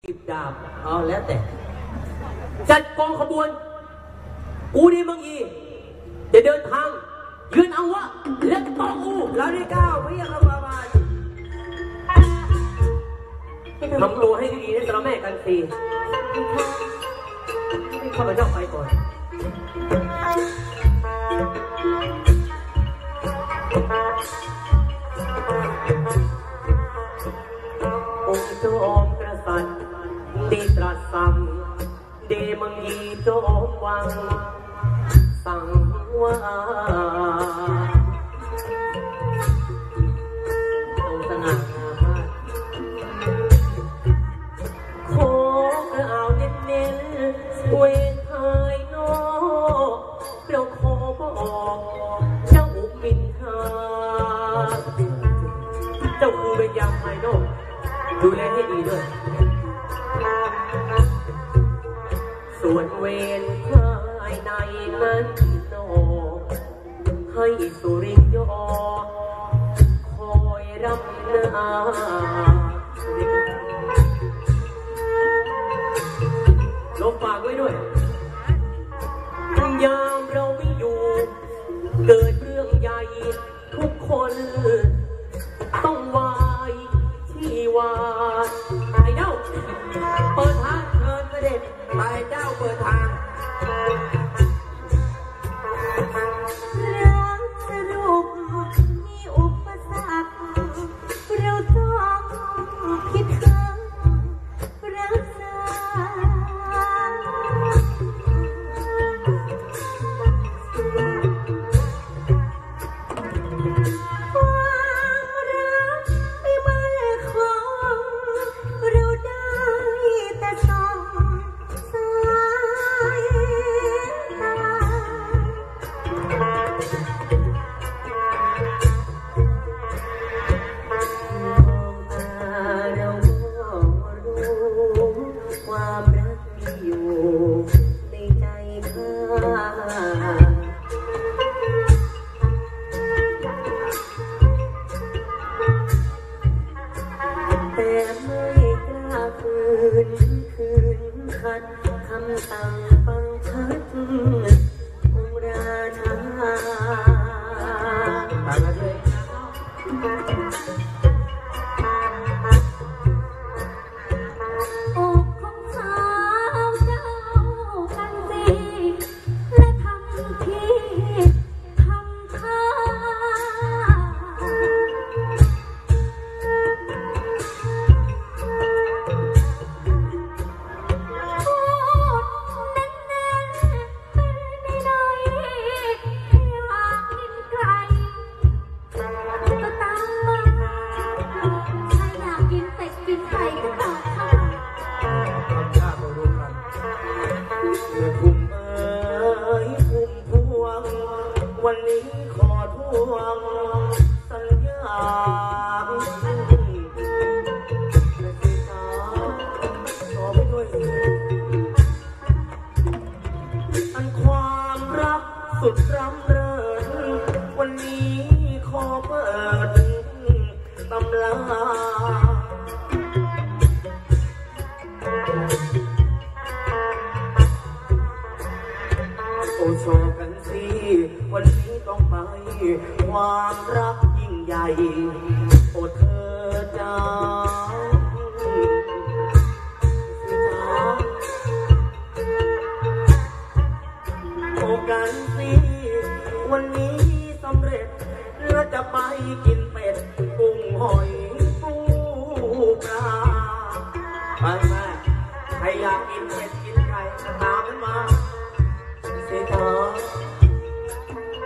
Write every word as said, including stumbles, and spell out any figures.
สิบดาบเอาแล้วแต่จัดกองขบวนกูนี่มังอีจะเดินทางยืนเอาวะและต่ออูเราได้ก้าวไม่ยังระบาดทำตัวให้ดีๆนะสำหรับแม่กันซีข้าพเจ้าไปก่อนองค์จอมกษัตริย์ได้ตรัสสั่งเดมังยีจอมวังสั่งว่าองค์สง่างามมากขอกระเอาเน้นๆเวทายนอกเราขอบอกเจ้ามินทาเจ้าคือเป็นยามภายนอกดูแลให้ดีด้วยส่วนเวรภายในนั้นนอให้สุริยอคอยรับนาลบฝากไว้ด้วยยามเราไม่อยู่เกิดเรื่องใหญ่ทุกคนต้องวายที่วาไอ้เจ้าเปิดทางเชิญเสด็จไปเจ้าเปิดทางรักสรุปมีอุปสรรคเราต้องคิดถึงรักษาสุดรำเริงวันนี้ขอเปิดตำราโอโชกันสิวันนี้ต้องไปความรักยิ่งใหญ่โอเธอจ้ากันสิวันนี้สำเร็จเราจะไปกินเป็ดกุ้งหอยปูปลาไปแม่ใครอยากกินเป็ดกินไก่ก็ตามมันมาสิเธอ